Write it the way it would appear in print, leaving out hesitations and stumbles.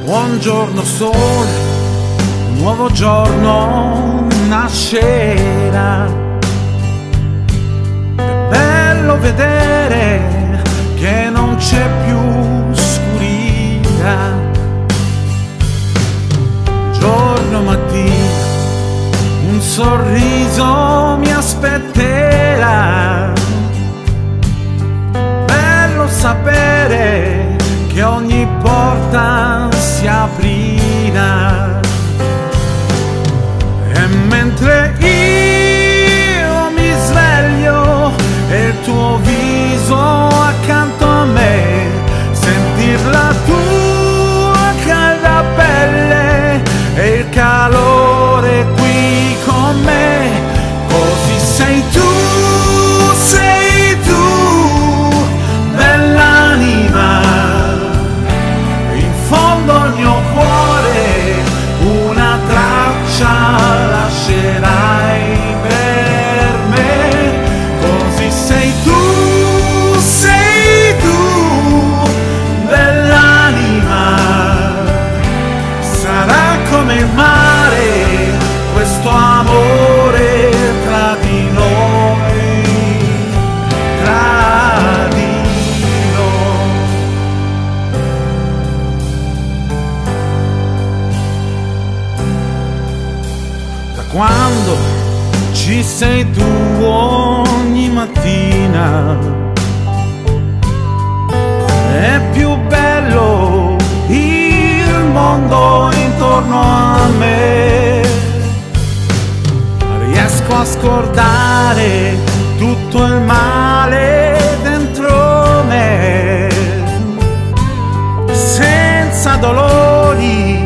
Buongiorno sole, un nuovo giorno nascerà. È bello vedere che non c'è più scurità. Giorno mattino, un sorriso mi aspetterà. Bello sapere che ogni porta si aprirà. E mentre io mi sveglio e il tuo viso accanto a me, sentir la tua calda pelle e il calore qui con me, così sei tu, bell'anima. In fondo al mio cuore una traccia lascerai per me, così sei tu, bell'anima. Sarà come il mare questo amore tra di noi, tra di noi. Da quando ci sei tu ogni mattina è più bello il mondo intorno a me. Riesco a scordare tutto il male dentro me, senza dolori